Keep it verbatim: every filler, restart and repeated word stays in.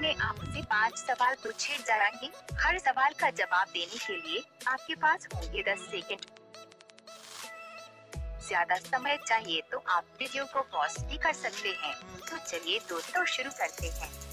में आपसे पाँच सवाल पूछे जाएंगे। हर सवाल का जवाब देने के लिए आपके पास होंगे दस सेकंड। ज्यादा समय चाहिए तो आप वीडियो को पॉज भी कर सकते हैं। तो चलिए दोस्तों शुरू करते हैं।